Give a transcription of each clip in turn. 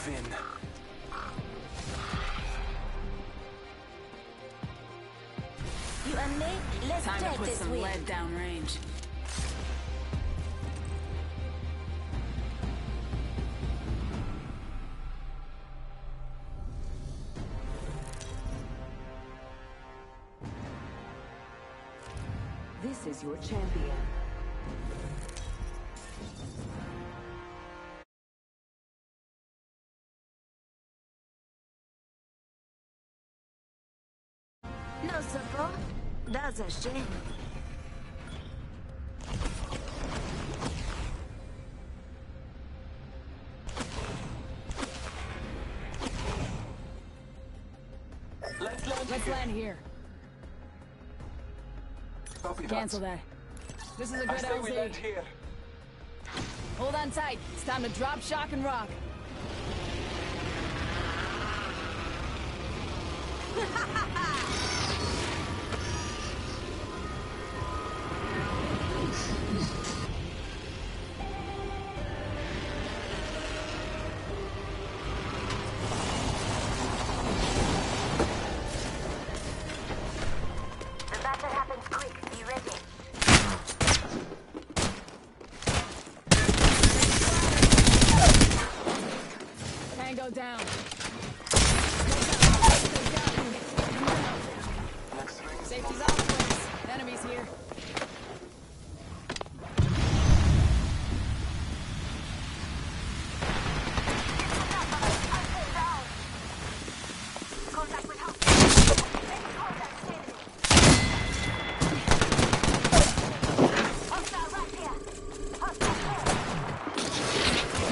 Finn. You and me? Let's Time to take put this some win. lead downrange. This is your champion. No support? That's a shame. Let's land here. Copy Cancel that. This is a I good say we land LZ. here. Hold on tight. It's time to drop, shock, and rock. The battle happens quick. Be ready. Tango down. Next ring is Safety's off, folks. Enemies here. Contact with hostile. Contact enemy. Hostile right here. Hostile here.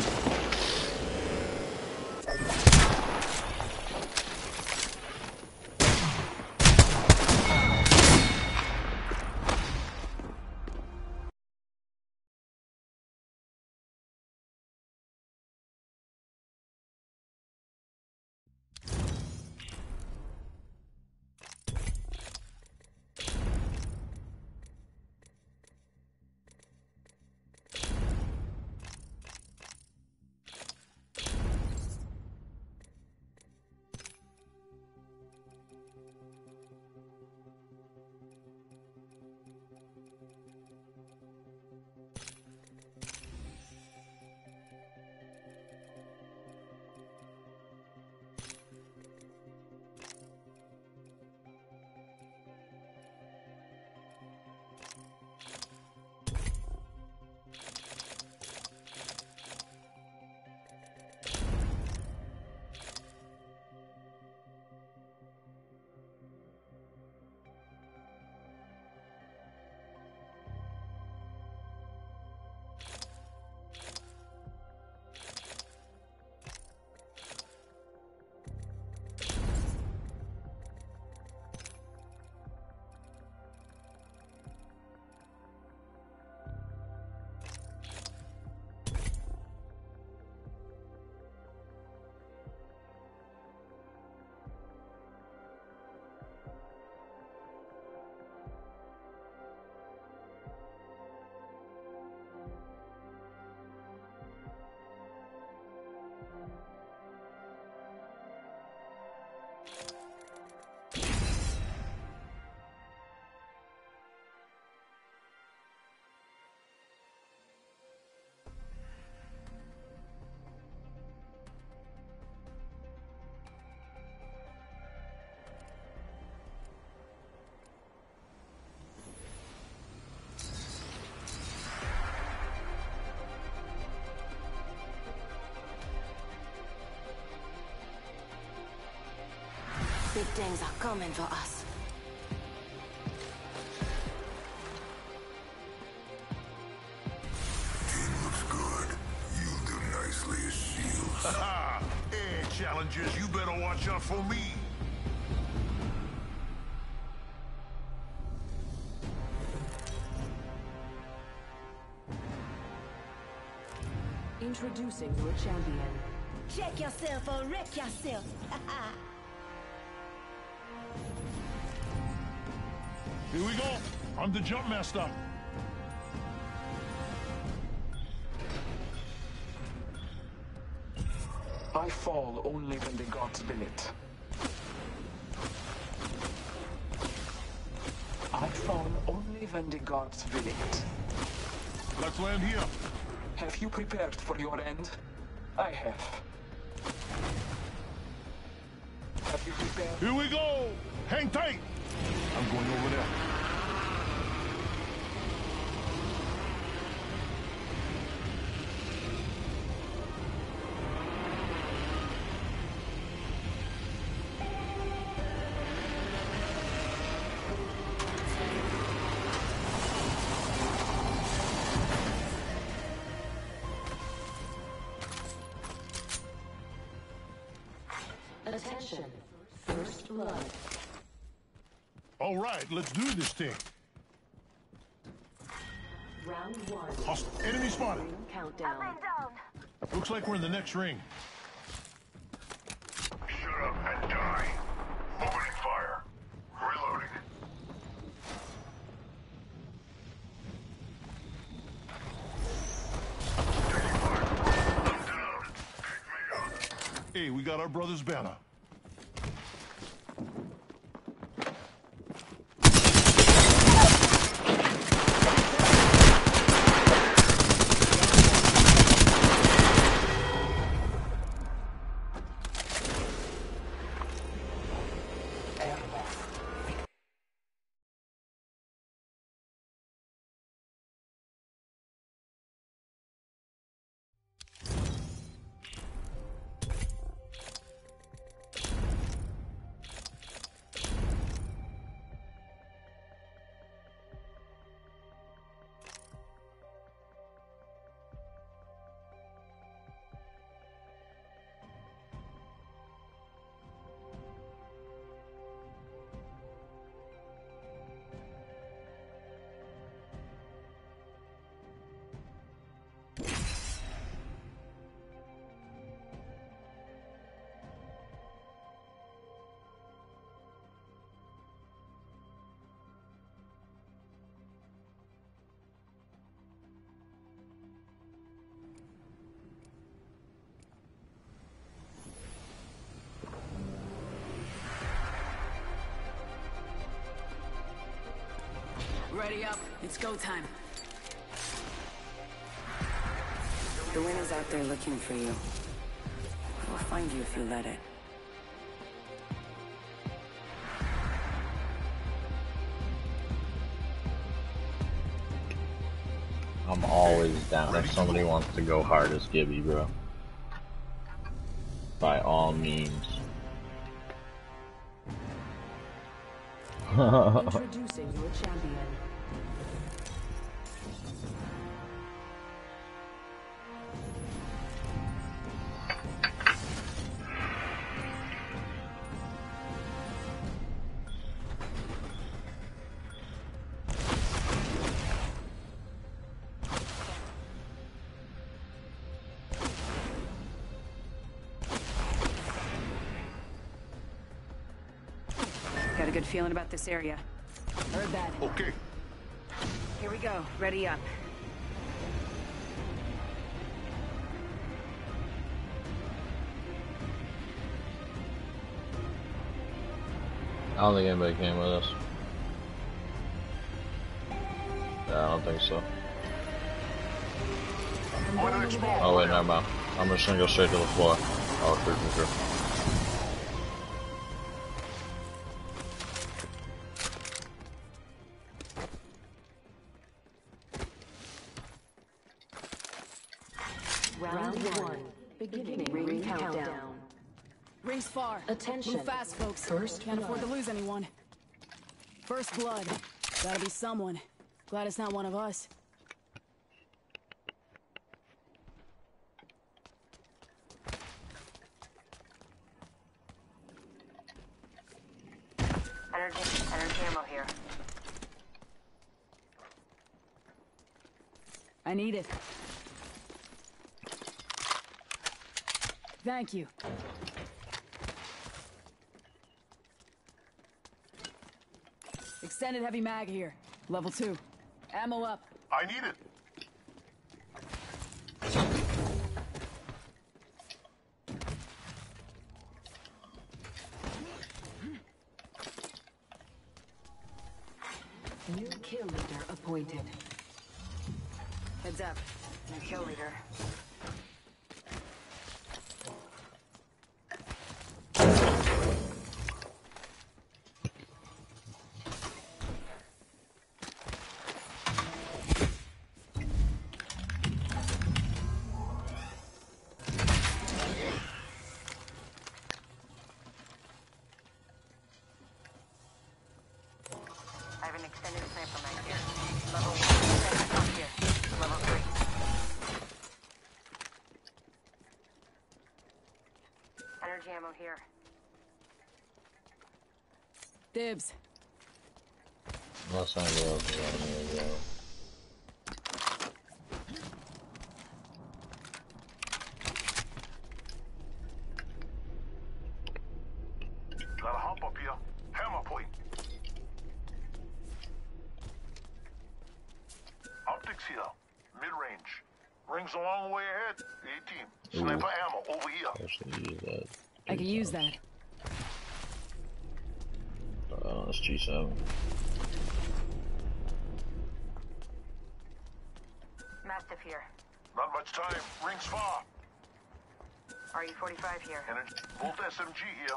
Big things are coming for us. Team looks good. You'll do nicely as shields. Haha! Hey, challengers, you better watch out for me. Introducing your champion. Check yourself or wreck yourself. Here we go. I'm the jump master. I fall only when the gods will it. I fall only when the gods will it. Let's land here. Have you prepared for your end? I have. Have you prepared? Here we go. Hang tight. I'm going over there. Attention. First blood. All right, let's do this thing. Round one. Enemy spotted. Ring countdown. Looks like we're in the next ring. Shut up and die. Opening fire. Reloading. Taking fire. I'm down. Pick me up. Hey, we got our brother's banner. Ready up. It's go time. The wind is out there looking for you. It will find you if you let it. I'm always down if somebody wants to go hard as Gibby, bro. By all means. Introducing your champion. Got a good feeling about this area. Heard that. Okay. Here we go. Ready up. I don't think anybody came with us. Yeah, I don't think so. Oh wait, never mind. I'm just gonna go straight to the floor. Oh, true. Round one. Beginning ring countdown. Ring's far. Attention. Move fast, folks. First Can't afford to blood. lose anyone. First blood. Gotta be someone. Glad it's not one of us. Energy ammo here. I need it. Thank you. Extended heavy mag here. Level 2. Ammo up. I need it. disappointed. Heads up. My kill leader. I have an extended sniper mag here. Level 1. Up here. Level 3. Energy ammo here. Dibs. Last time we opened it, yeah. Gotta hop up here. Hammer point. Optics here. Mid-range. Rings a long way ahead. 18. Sniper ammo over here. Actually use that. I could use that. It's G7. Mastiff here. Not much time. Rings far. RE-45 here. Energy. Bolt SMG here.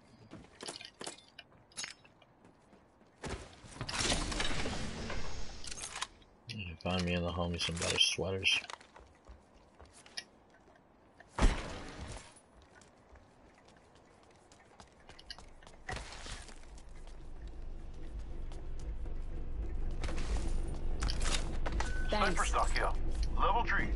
You can find me and the homie some better sweaters. Sniper Thanks. stock here. Level 3.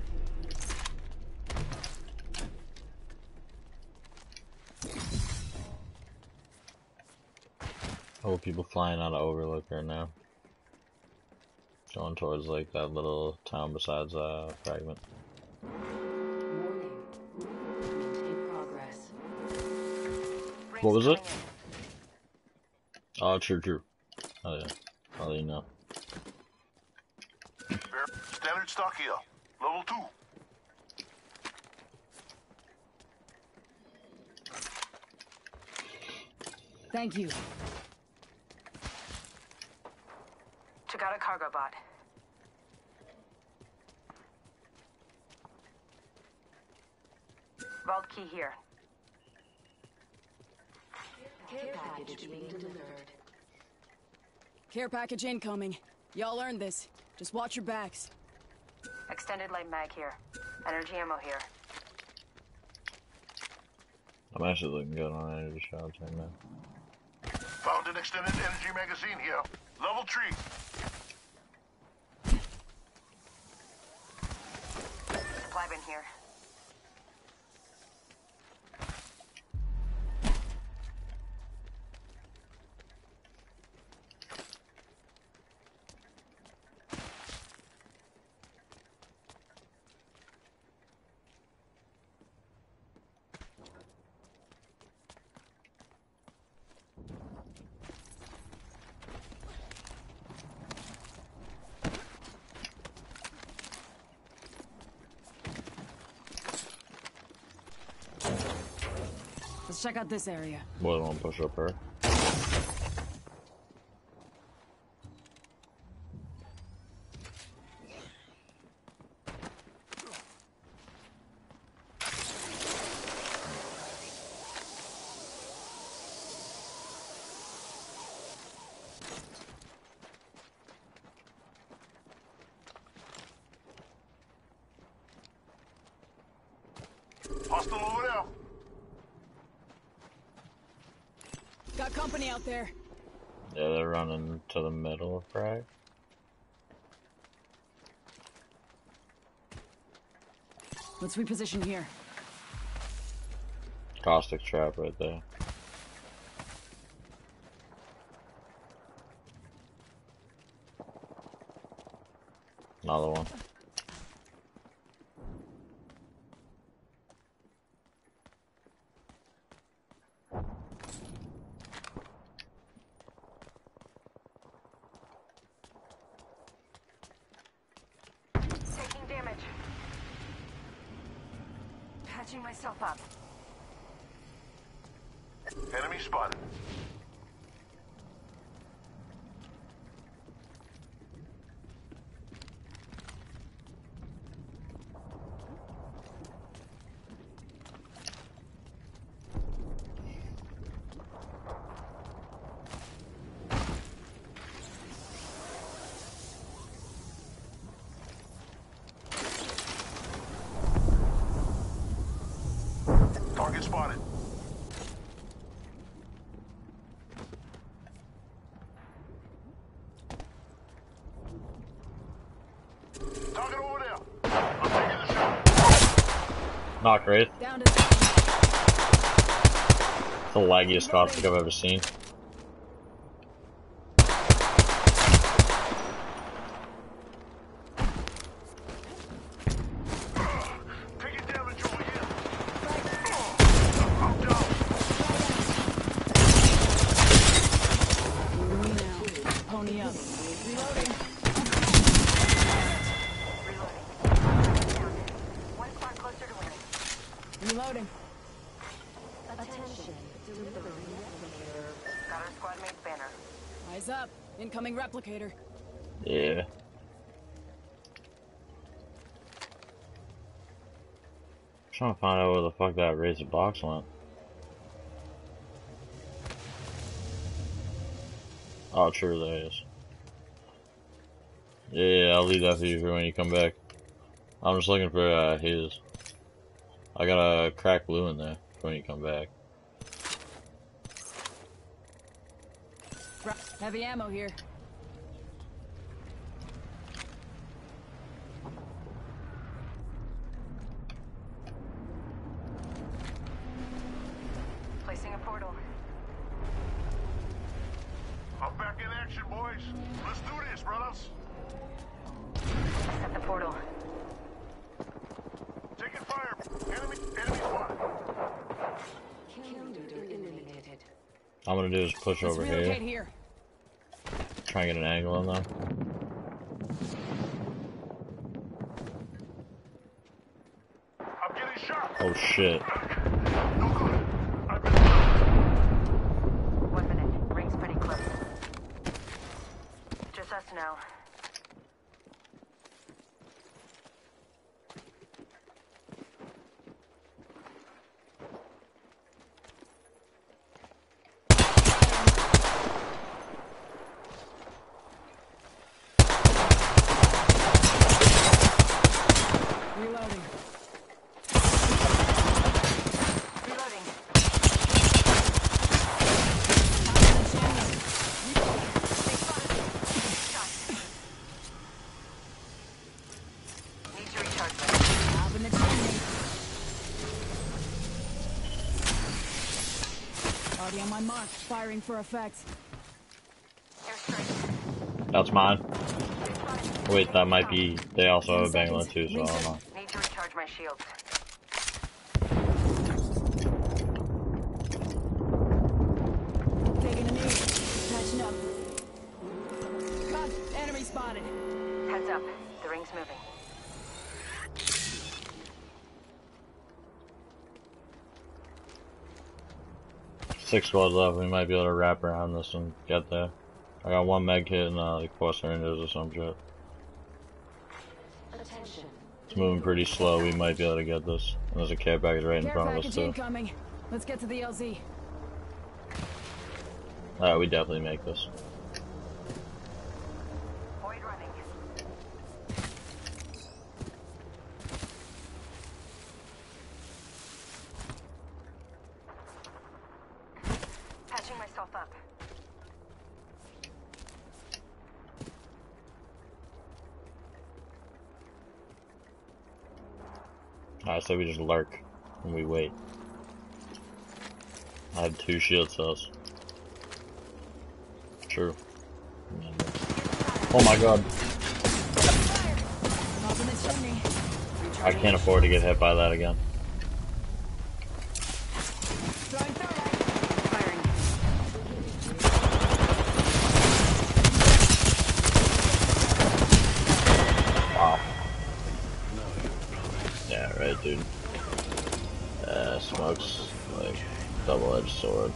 Oh, people flying out of Overlook right now. Going towards like that little town besides Fragment. Warning. Movement in progress. What was it? Oh, true. Oh yeah. I'll let you know. Standard stock here. Level 2. Thank you. Took out a cargo bot. Vault key here. Care package being delivered. Care package incoming. Y'all earned this. Just watch your backs. Extended light mag here. Energy ammo here. I'm actually looking good on energy shots right now. Found an extended energy magazine here. Level 3. Supply bin here. Let's check out this area. Boy, I want to push up her. Hostile over there. Got company out there. Yeah, they're running to the middle of Frag. Let's reposition here. Caustic trap right there. Another one. Taking damage. Patching myself up. Enemy spotted. Target spotted. Target over there. I'm taking the shot. Not great. Down to It's the laggiest squad pick I've ever seen. Taking damage over here. I'm down. me now. Pony up. Reloading. Reloading. One squad closer to winning. Reloading. Attention. Delivering replicator. Got our squad mate's banner. Eyes up. Incoming replicator. Yeah. Trying to find out where the fuck that razor box went. Oh, true, there it is. Yeah, I'll leave that for you for when you come back. I'm just looking for his. I got a crack blue in there for when you come back. Heavy ammo here. Placing a portal. I'm back in action, boys. Let's do this, brothers. Set the portal. Taking fire. Enemy spotted. Kill leader eliminated. All I'm gonna do is push Let's over relocate here, here. try and get an angle on them. I'm getting shot. Oh shit. No good. I've been shot. 1 minute. Ring's pretty close. Just us now. Reloading. Reloading. Need to recharge my Top in the chimney. Already on my mark. Firing for effect. airstrike. That's mine. Wait, that might be. They also have a Bangalore too, so I don't know. Need to recharge my shields. Taking a knee. Patching up. God, enemy spotted. Heads up. The ring's moving. Six squads left. We might be able to wrap around this and get there. I got one med kit and like 4 syringes or some shit. Attention. It's moving pretty slow. We might be able to get this. And there's a care package right in Care front of us package too. incoming. Let's get to the LZ. Alright, we definitely make this. Void running. Patching myself up. I say we just lurk and we wait. I have 2 shield cells. True. Oh my god. Top in the chimney. I can't afford to get hit by that again. Throwing thermite. Firing. Wow. Yeah, right, dude. Smoke's like double-edged sword.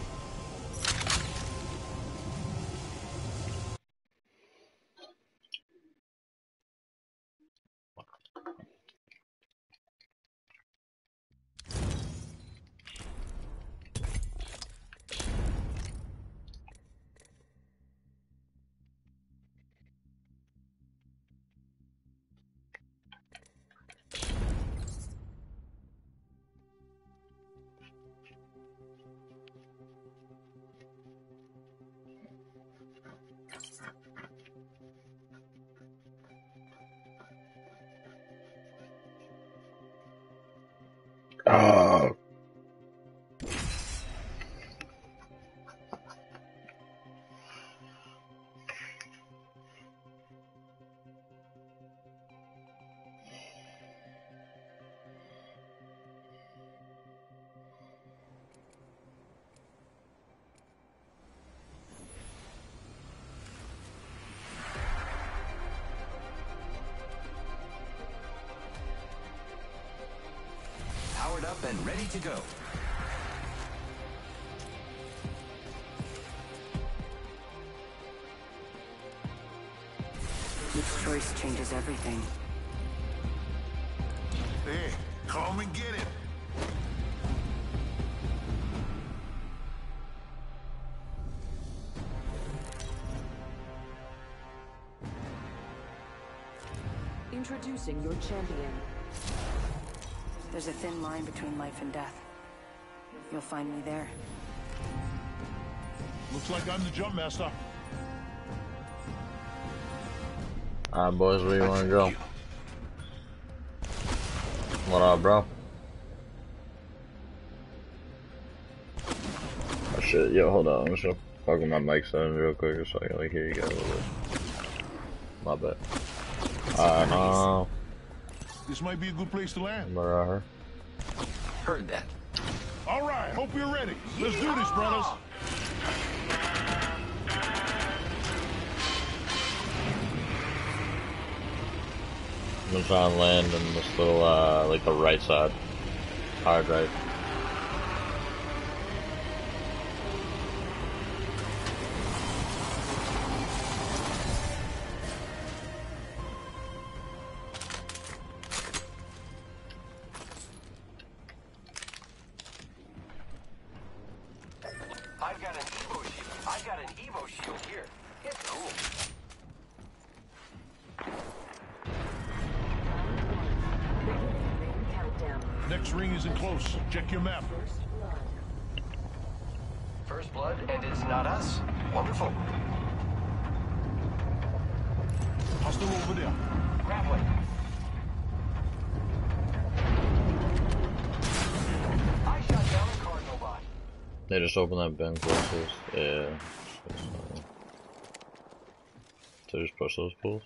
powered up and ready to go. Each choice changes everything. Hey, come and get it. Introducing your champion. There's a thin line between life and death. You'll find me there. Looks like I'm the jump master. Alright, boys, where you wanna go? What up, bro? Oh shit, yo, hold on. I'm just gonna fuck with my mic settings real quick so I can like hear you guys a little bit. My bad. Alright, This might be a good place to land. Where Heard that. All right, hope you're ready. Let's do this, brothers. I'm gonna try and land in this little, like the right side. Hard right. I've got an Evo shield here. It's cool. Next ring isn't close. Check your map. First blood, and it's not us. Wonderful. Hostile over there. Grappling. I shot down a Cardinal bot. They just opened that bin closest. Yeah. So just push those pools.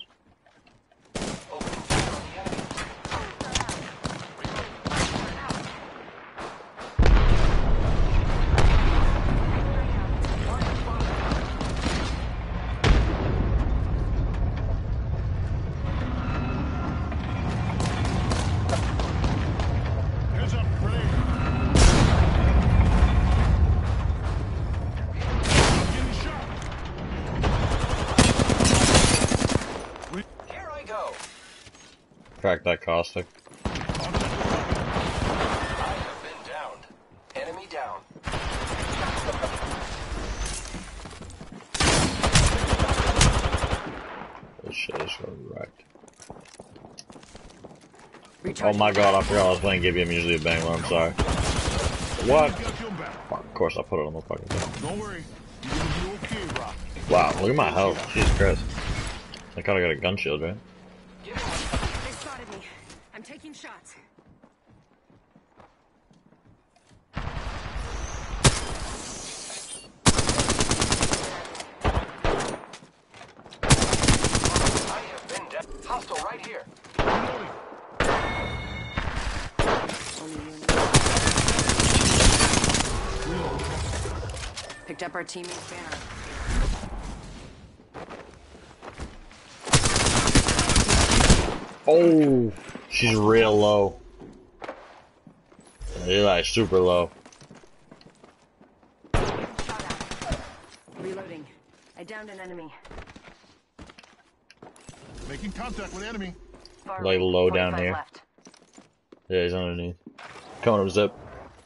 Crack that caustic. I have been downed. Enemy down. This shit is so wrecked. Oh my god, I forgot I was playing Gibby. I'm usually a bangler, I'm sorry. What? Fuck, of course I put it on the fucking thing. Don't worry. You're gonna be okay, Rock. Wow, look at my health. Jesus Christ. I kinda got a gun shield, right? They spotted me. I'm taking shots. I have been down. Hostile right here. Picked up our teammate's banner. Oh, she's real low. She's like super low. Reloading. I downed an enemy. Making contact with enemy. Like low down here. Left. Yeah, he's underneath. Coming up zip.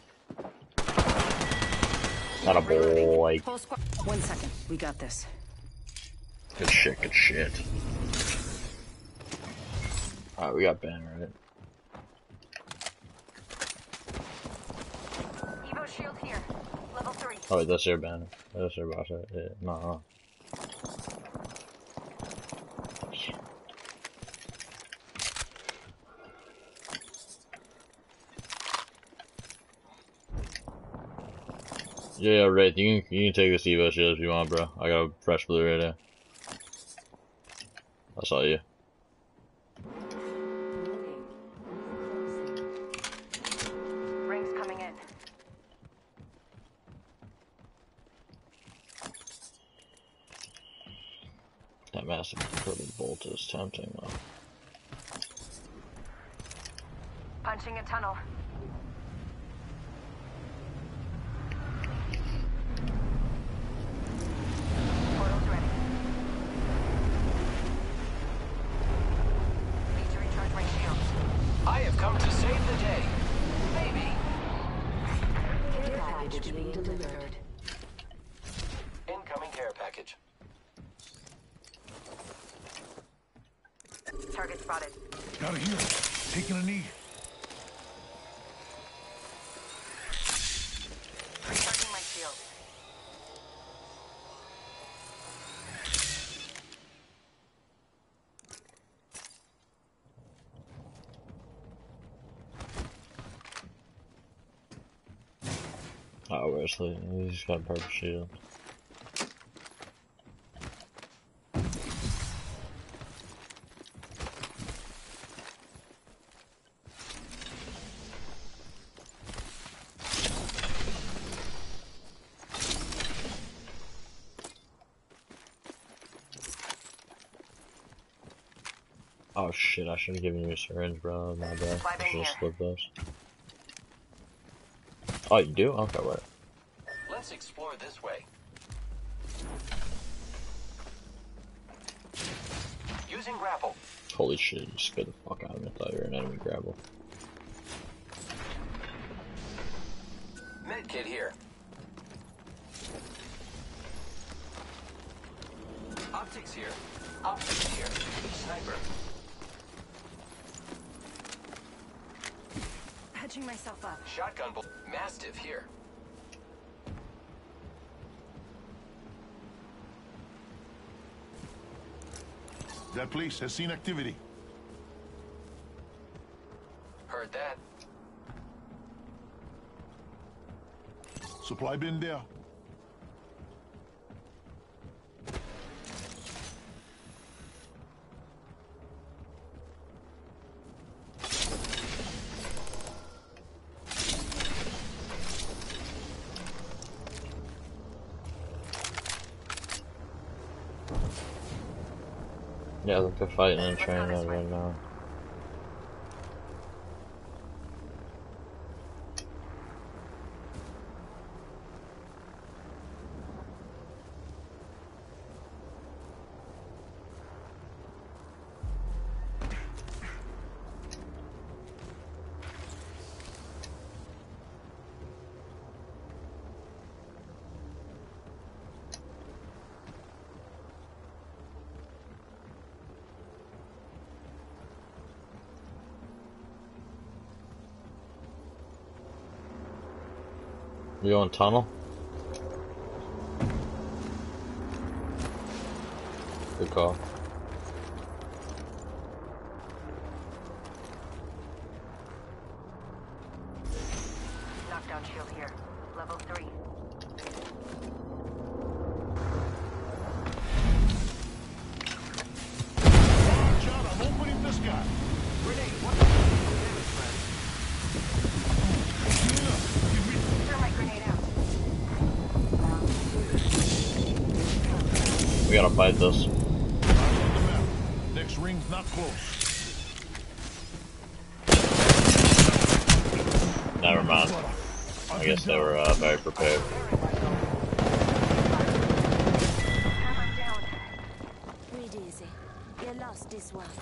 Not a boy. Whole squad. 1 second. We got this. Good shit, good shit. Alright, we got banner, right? Evo shield here. Level 3. Oh, wait, that's your banner. That's your boss, right? Yeah, no. Yeah, Wraith, you can take this Evo shield if you want, bro. I got a fresh blue right there. I saw you. Rings coming in. That massive purple bolt is tempting, though. Punching a tunnel. being delivered. Incoming care package. Target spotted. Got it here. Taking a knee. Recharging my shield. Oh, Wesley, he's got purple shield. Oh shit, I should have given you a syringe, bro. My bad. I should have slipped those. Oh, you do? Okay, wait. Let's explore this way. Using grapple. Holy shit, you scared the fuck out of me. I thought you were an enemy grapple. Medkit here. Optics here. Optics here. Sniper. Patching myself up. Shotgun bolt. Mastiff here. That place has seen activity. Heard that. Supply bin there. Yeah, I think they're fighting in train mode right now. You on tunnel? Good call. Knockdown shield here. Level 3. John, I'm opening this guy. Grenade. What the damage, friend? Throw my grenade out. We gotta fight this. Next ring's not close. Never mind. I guess they were very prepared. Hammer down. Breathe easy. You lost this one.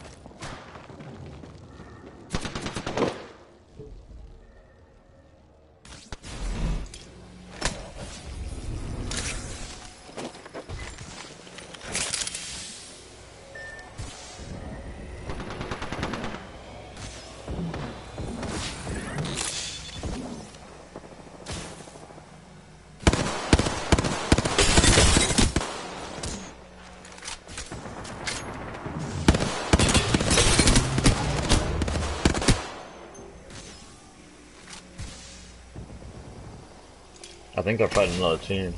I think they're fighting another team.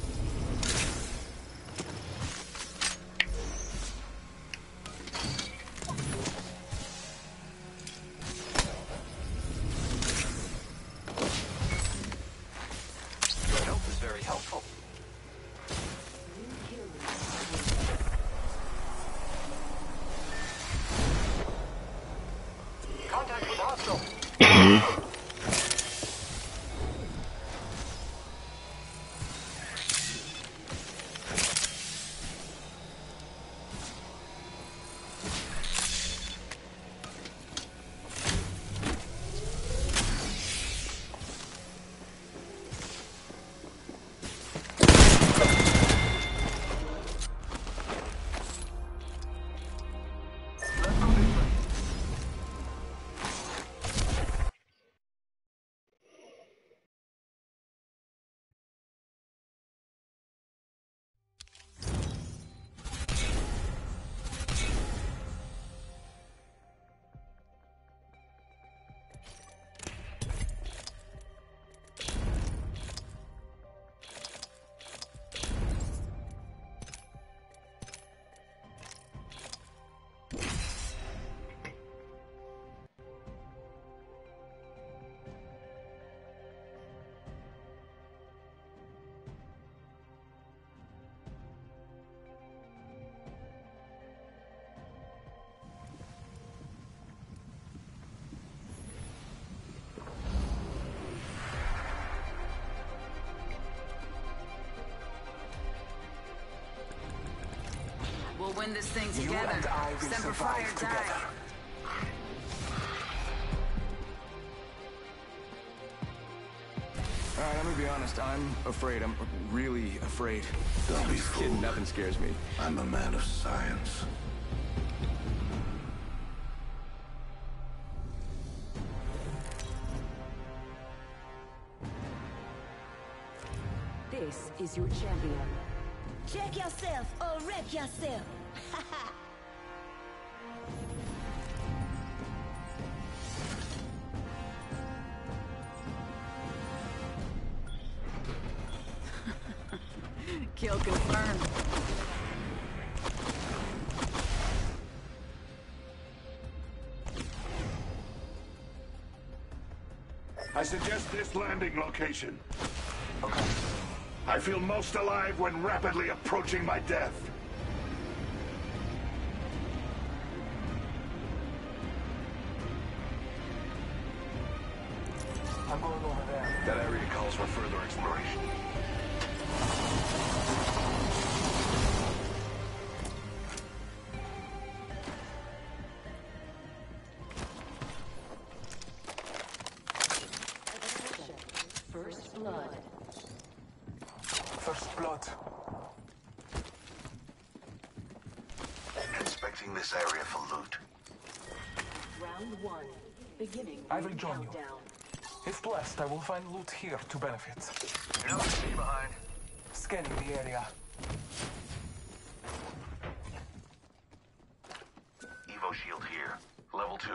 Your help is very helpful. Contact with hostile. win this thing You together. and I will Semper Fi or survive die. together. Alright, I'm gonna be honest. I'm afraid. I'm really afraid. Don't be Kid, fooled. nothing scares me. I'm a man of science. This is your champion. Check yourself or wreck yourself. Kill confirmed. I suggest this landing location. Okay. I feel most alive when rapidly approaching my death. I'm going over there. That area calls for further exploration. First blood. First blood. Inspecting this area for loot. Round 1. Beginning. I will ring join you. countdown. If blessed, I will find loot here to benefit. You know what I see behind? Scanning the area. Evo shield here. Level 2.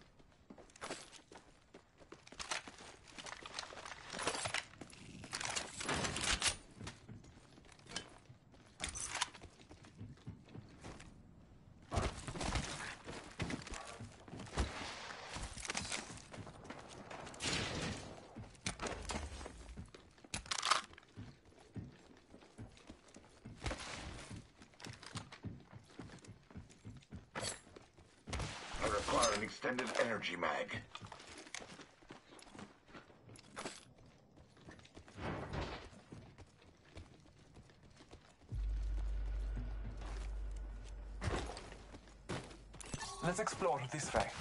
I require an extended energy mag. Let's explore this way.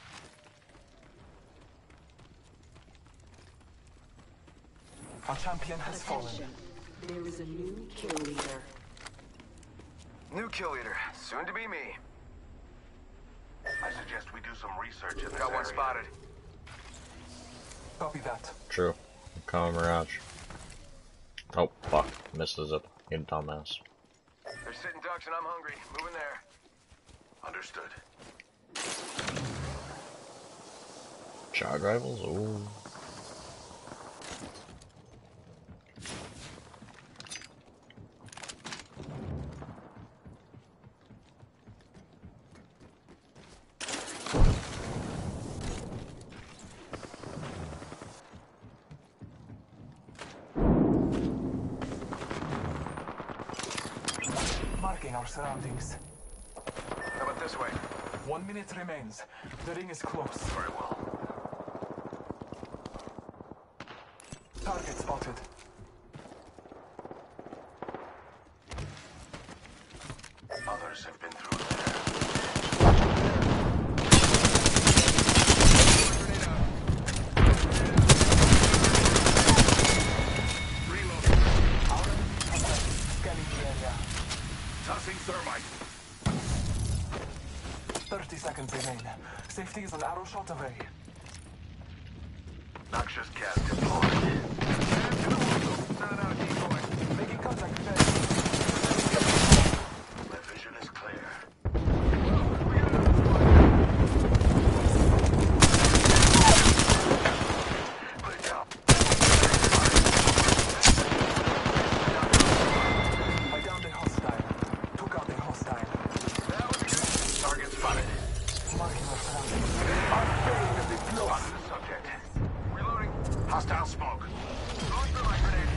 Our champion has fallen. Attention. There is a new kill leader. New kill leader. Soon to be me. I suggest we do some research in this Got one area. spotted. Copy that. True. Common Mirage. Oh, fuck. Misses it. You dumbass. They're sitting ducks and I'm hungry. Moving there. Understood. Shot rifles? Ooh. Marking our surroundings. How about this way? 1 minute remains. The ring is close. Very well. Target spotted. Others have been through there. Scanning the area. Tossing thermite. 30 seconds remain. Safety is an arrow shot away. Noxious gas deployed. Making contact. My vision is clear. Good job. I downed a hostile. Took out a hostile. Target spotted. Marking our surroundings. Spotted the subject. Reloading. Hostile smoke. Throwing thermite grenade.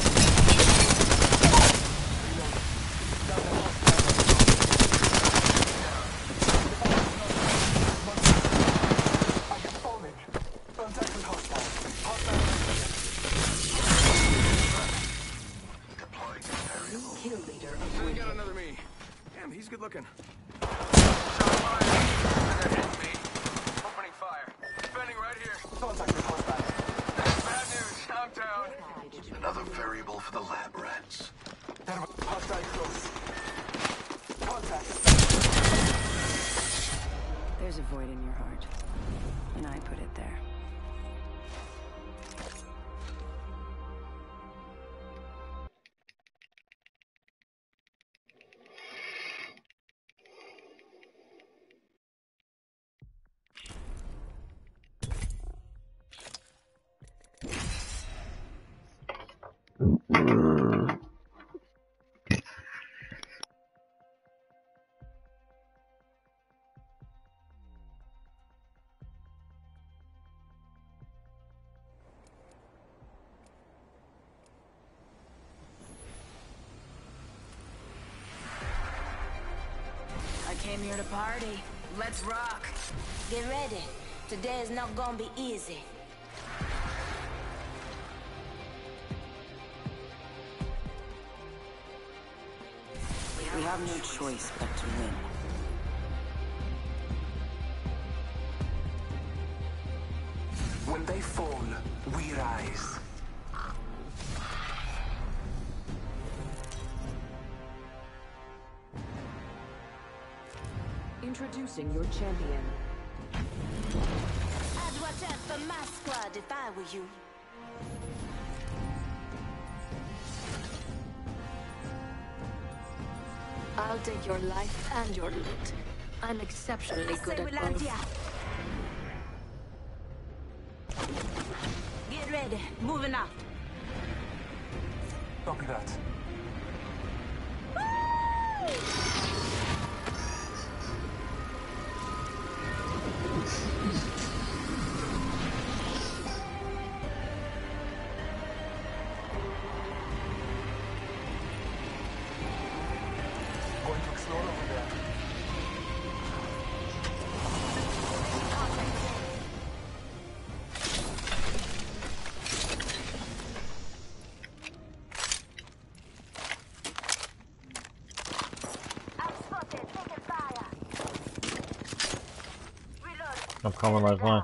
I am falling. Contact with hostile. Hostile. Deploying variable. Kill leader We got appointed. another me. Damn, these good looking. Opening fire. Defending right here. Contact with hostile. That's bad news. I'm down. Another variable for the lab rats. Hostile close. Contact. There's a void in your heart, and I put it there. I came here to party. Let's rock. Get ready. Today is not gonna be easy. We have no choice but to win. When they fall, we rise. Introducing your champion. I'd watch out for my squad if I were you. I'll take your life and your loot. I'm exceptionally good at both. Get ready. Moving out. Copy that. Going to explore over there. I'm coming like one.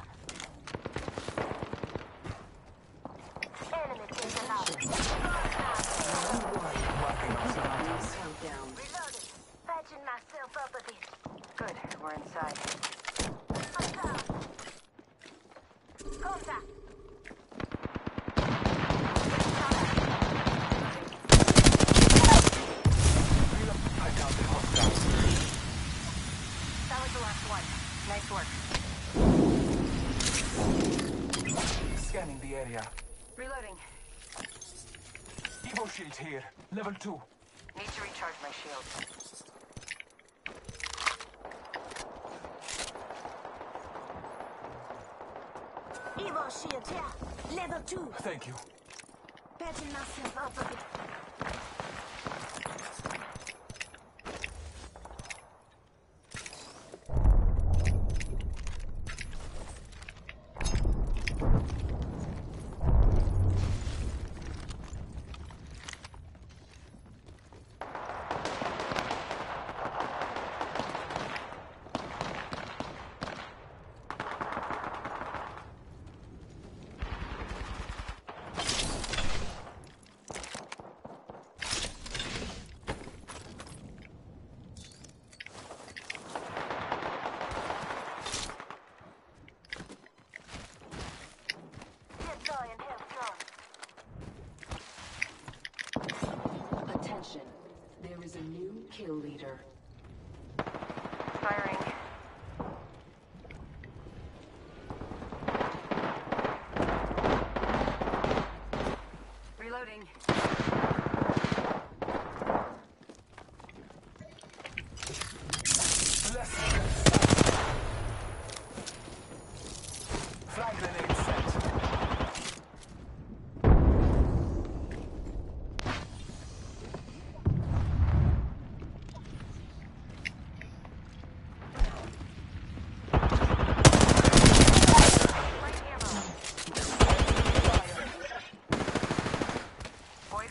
Patching myself up a bit. Good, we're inside. Contact. I got the hostiles. That was the last one. Nice work. Scanning the area. Reloading. Evo shield here. Level 2. Need to recharge my shield. Evo shield here. Level 2. Thank you. Patching myself up a bit. Attention. There is a new kill leader. Firing. Reloading. Flag grenade set. Boys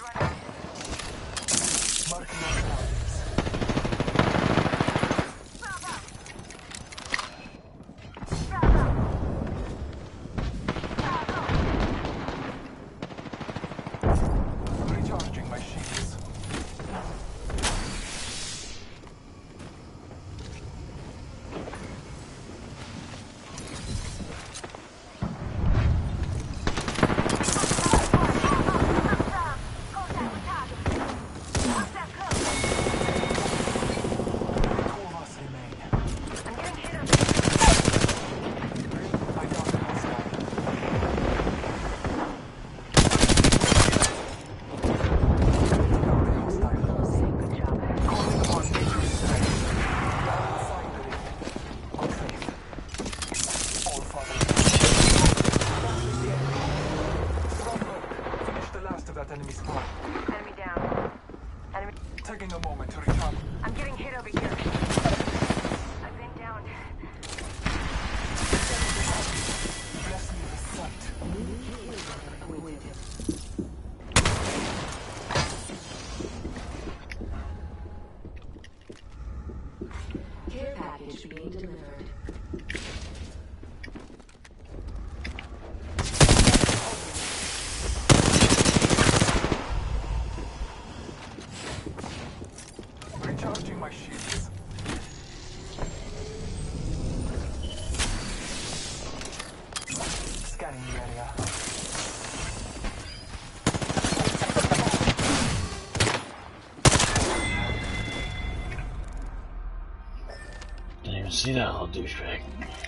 that enemy spawn. Enemy down. Enemy. Taking a moment to recharge. I'm getting hit over here. I've been down. Bless me with sight. Care package being delivered. Recharging my shields. Scanning the area. Didn't even see that little douchebag.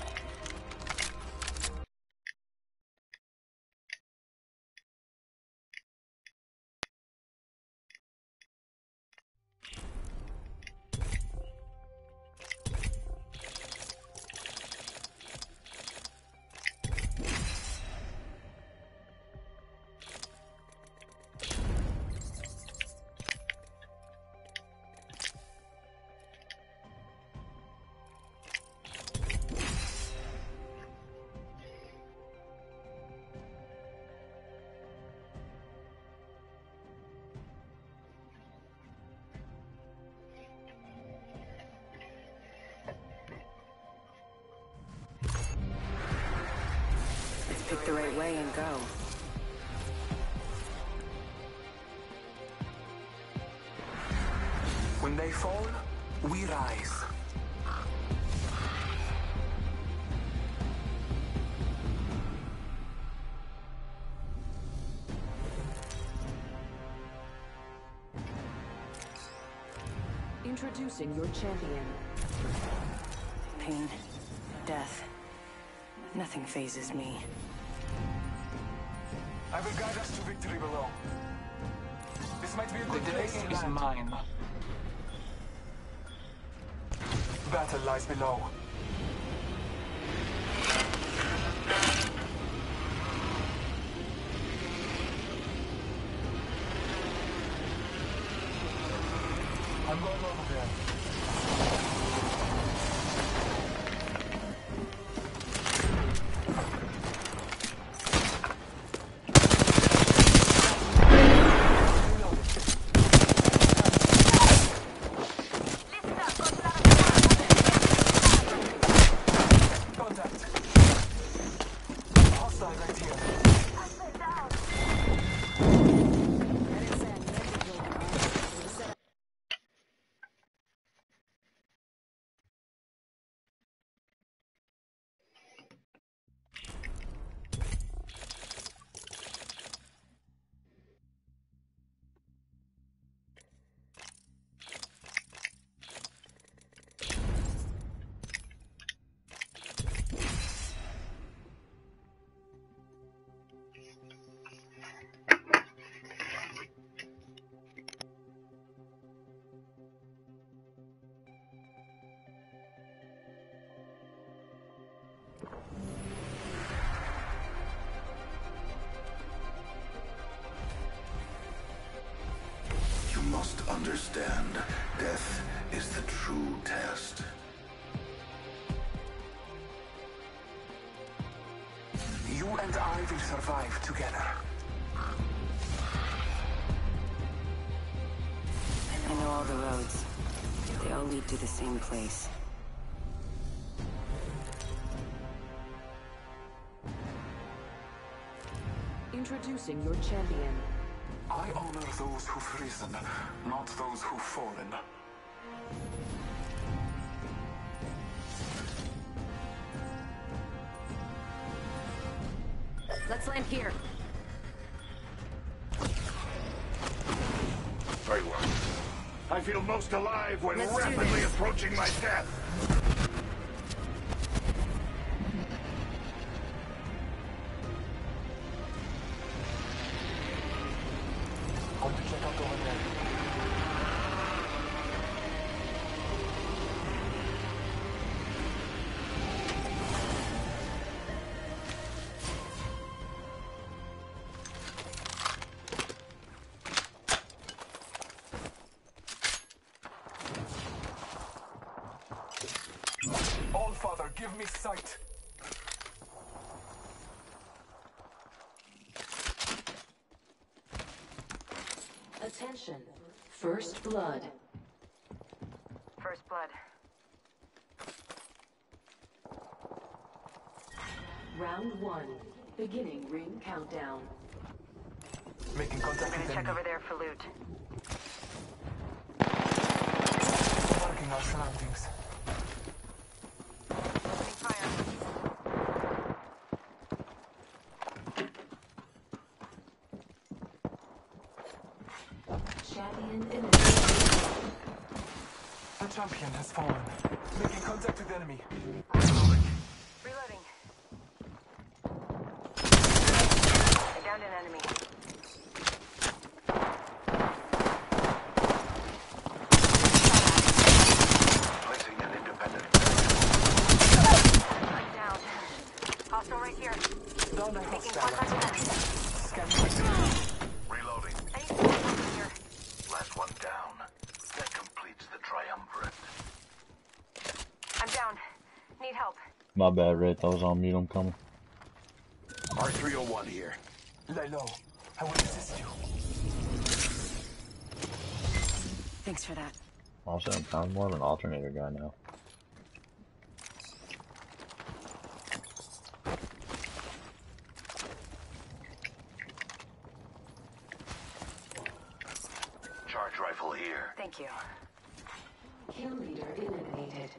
Pick the right way and go. When they fall, we rise. Introducing your champion. Pain, death. Nothing phases me. I will guide us to victory below. This might be a good place to land. The day is mine. Battle lies below. I'm going over there. must understand, death is the true test. You and I will survive together. I know all the roads. They all lead to the same place. Introducing your champion. I honor those who've risen, not those who've fallen. Let's land here. Very well. I feel most alive when Let's do rapidly this. approaching my death. Going to check out over there. me sight. Attention. First blood. First blood. Round 1. Beginning ring countdown. Making I'm contact gonna with check enemy. over there for loot. Marking our surroundings. Opening fire. Champion eliminated. A champion has fallen. Making contact with enemy. Reloading. I downed an enemy. Placing an independent. I'm down. Hostile right here. Down a Making hostile. contact with enemy. Scanning. Reloading. I need to get over here. Last one down. That completes the triumvirate. I'm down. Need help. My bad, Red. That was on mute. I'm coming. R301 here. Lay low. I will assist you. Thanks for that. Also, I'm kind of more of an alternator guy now. Charge rifle here. Thank you. Kill leader eliminated.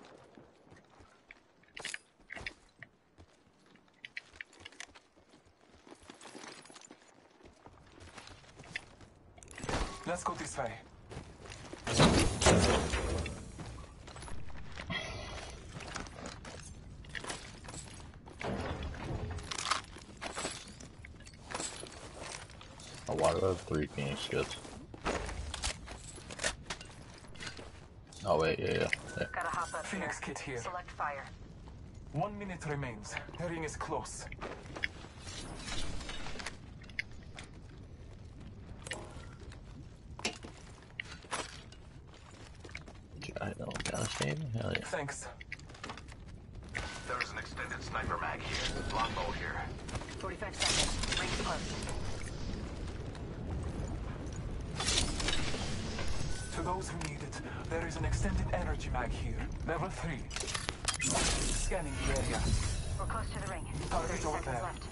Let's go this way. Oh, why do I have 3 Phoenix kits? Oh wait, yeah. Gotta hop up Phoenix here. kit here. Select fire. 1 minute remains. The ring is close. I don't gotta save me? Hell yeah. Thanks. There is an extended sniper mag here. Longbow here. 45 seconds. Ring's close. To those who need it, there is an extended energy mag here. Level 3. Scanning the area. We're close to the ring. Target 30 over seconds there. left.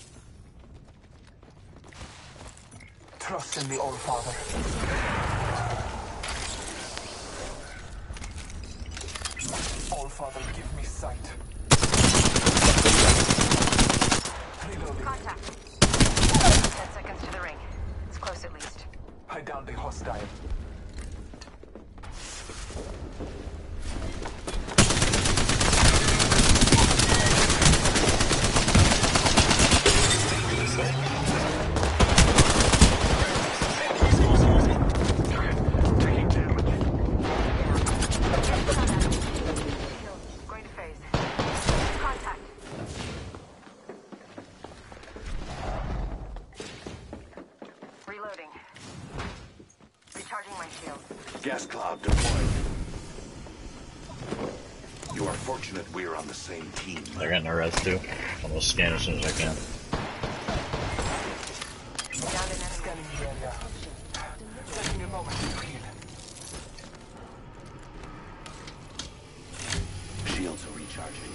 Trust in the All-Father. All-Father, give me sight. Reloading. Contact. 10 seconds to the ring. It's close at least. I downed a hostile. Taking damage. Going to phase. Contact. Reloading. Recharging my shield. Gas cloud deployed. You are fortunate we are on the same team. They're getting a res too. I'm gonna scan as soon as I can. Down an enemy. Scanning the area. Taking a moment to heal. Shields are recharging.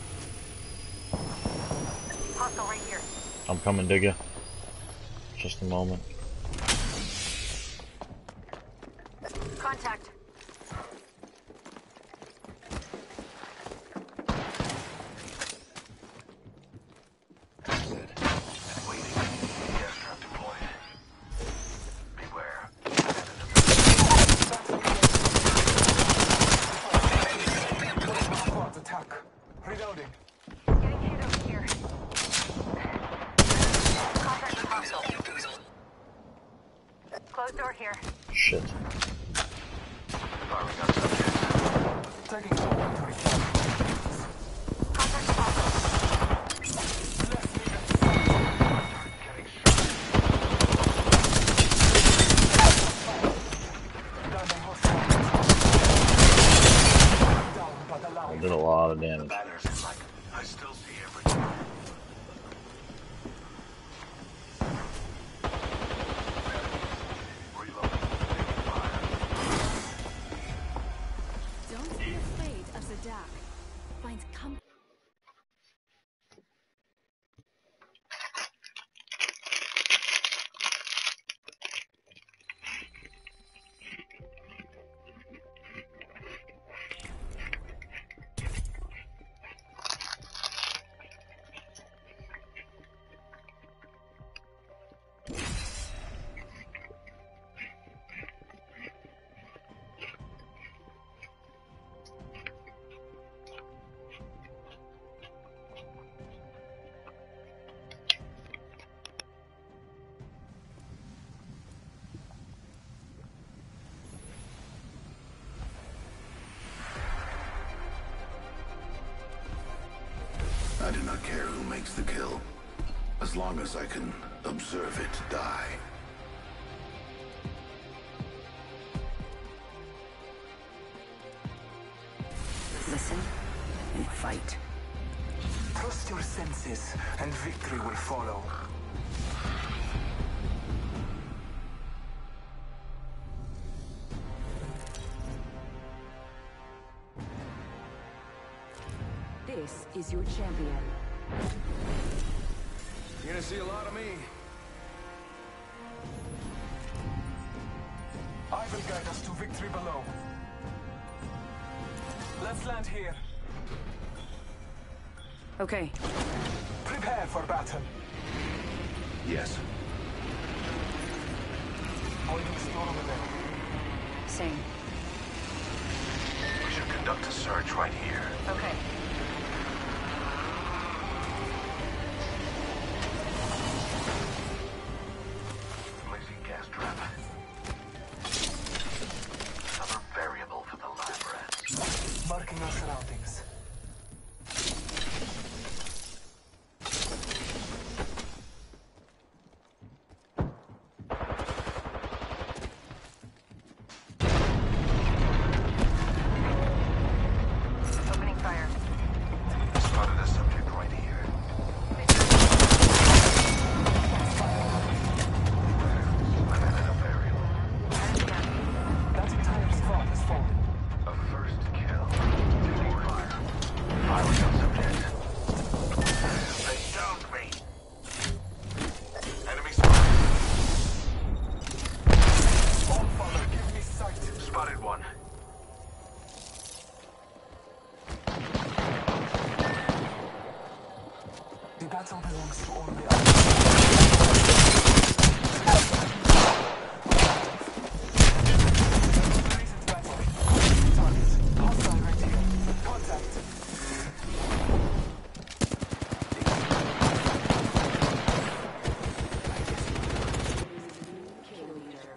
Hostile right here. I'm coming, dig ya. Just a moment. Contact. Good. And waiting. Gas trap deployed. Beware. Squads attack. Reloading. Getting hit over here. Contact with hostile. Closed door here. Shit. Firing on subject. Taking a moment to recharge. Contact with hostile. Getting shot. Down a hostile. Down but I alive. did a lot of damage. Banners do not care who makes the kill, as long as I can observe it die. Listen and fight. Trust your senses, and victory will follow. This is your champion. You're gonna see a lot of me. I will guide us to victory below. Let's land here. Okay. Prepare for battle. Yes. Going to explore over there. Same. We should conduct a search right here. Okay. Placing gas trap. Another variable for the lab rats. Marking our surroundings. Opening fire. Spotted a subject right here. Another variable. That entire squad has fallen. A first kill. Taking fire. Firing on subject. They downed me. Enemy spotted. All father, give me sight. Spotted one. The battle belongs to only us. Recent battle. Target. Hostile right here. Contact. Kill leader.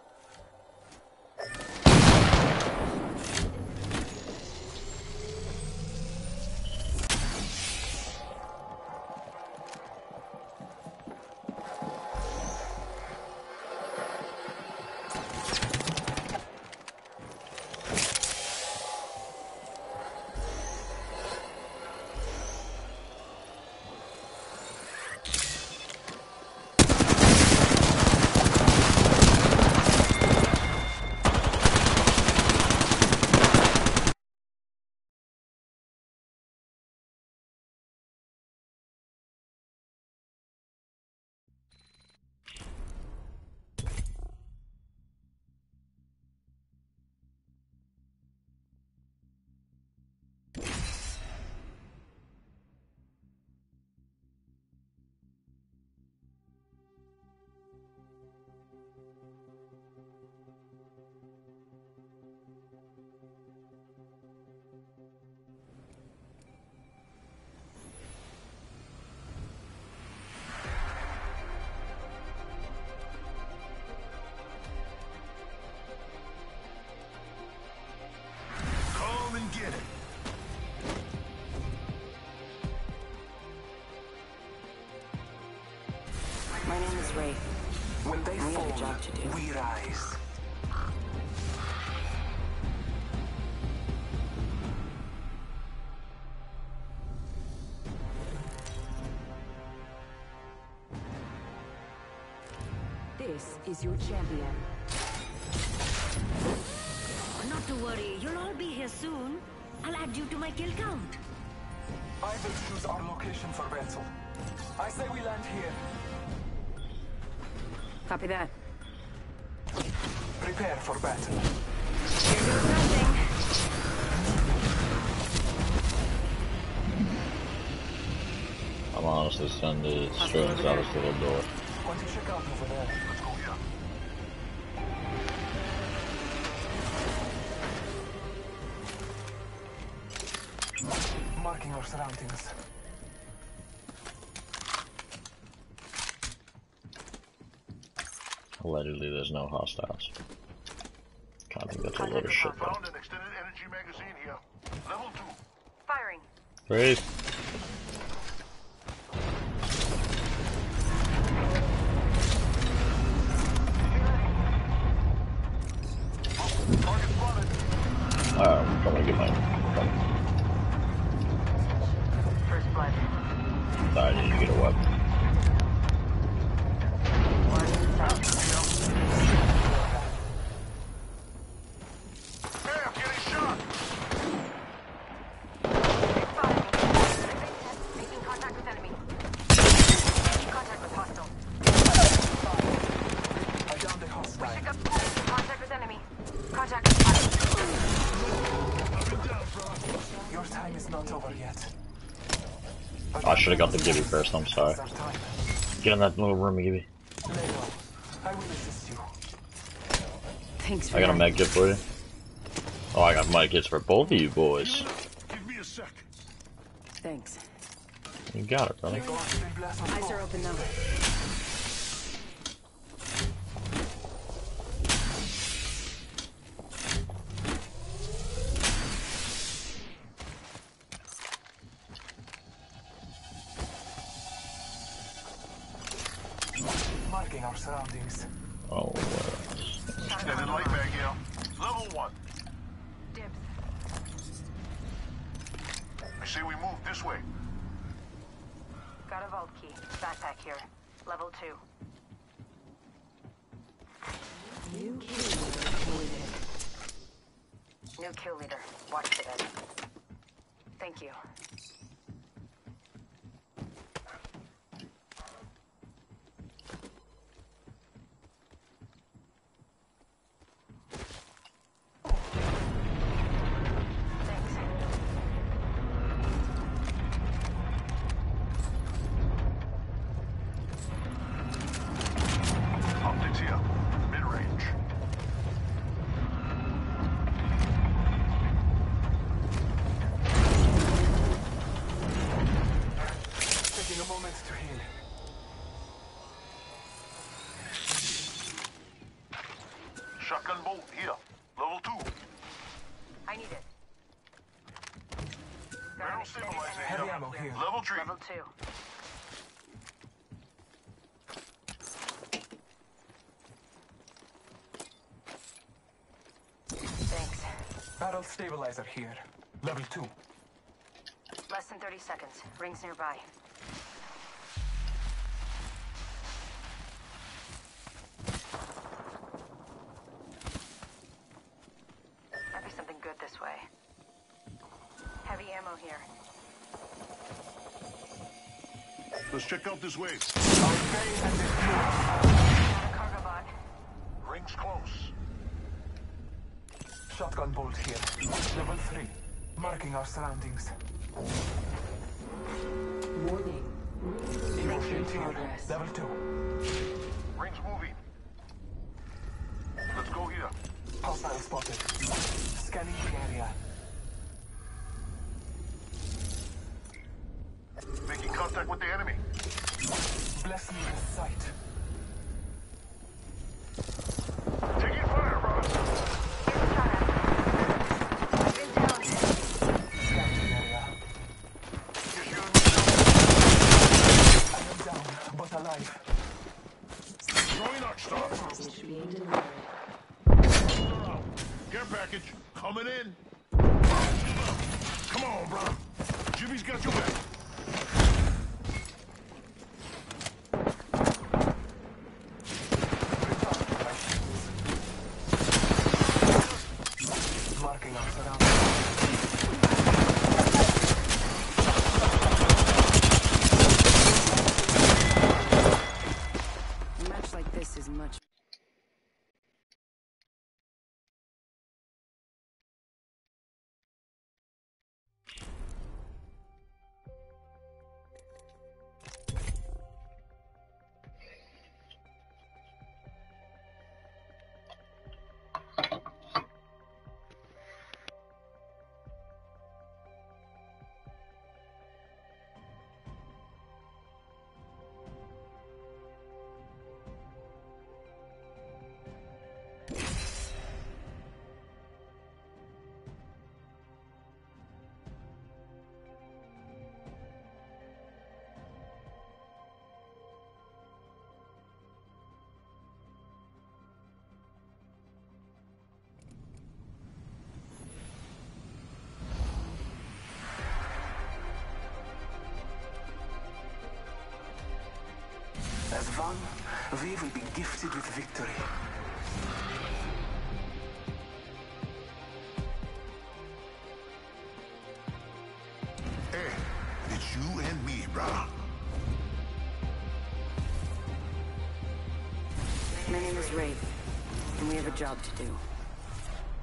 Come and get it. My name is Wraith. When they We have a fall, job to do. we rise. This is your champion. Not to worry, you'll all be here soon. I'll add you to my kill count. I will choose our location for battle. I say we land here. Copy that. Prepare for battle. Here goes nothing. I'm honestly sending strings out of the door. Want to check out over there? Let's go here. Marking our surroundings. Allegedly, there's no hostiles. Kind of gets a load of shit though. Found an extended energy magazine here. Level 2. Firing. Great. Contact. Your time is not over yet. I should have got the Gibby first, I'm sorry. Get in that little room, Gibby. I will assist you. Thanks for I got a that. med kit for you. Oh, I got med kits for both of you boys. Give me a sec. Thanks. You got it, brother. Eyes are open though. Marking our surroundings. Oh, Extended light mag here. Level 1. Dibs. I say we move this way. Got a vault key. Backpack here. Level 2. New kill leader appointed. New kill leader. Watch for this. Thank you. Optics here. Mid-range. Taking a moment to heal. Shotgun bolt here. Level 2. I need it. Barrel stabilizer Heavy here. ammo here. Level 3. Level 2. Thanks. Barrel stabilizer here. Level 2. Less than 30 seconds. Rings nearby. Might be something good this way. Heavy ammo here. Let's check out this way. Our bay has been cleared. Got a cargo bot. Rings close. Shotgun bolt here. Level 3. Marking our surroundings. Warning. Evo shield here. Progress. Level 2. Rings moving. Let's go here. Hostile spotted. Scanning the area. Making contact with the enemy. Bless me with sight. Taking fire, brother. I've been down. Scanning the area. Just you and I am down, but alive. me. Throwing Archstar. Package being delivered. Care package coming in. Come on, brother. Jimmy's got your back. Marking our surroundings. A match like this is much. As one, we will be gifted with victory. Hey, it's you and me, brother. My name is Wraith, and we have a job to do.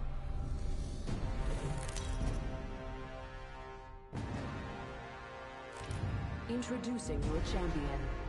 Introducing your champion.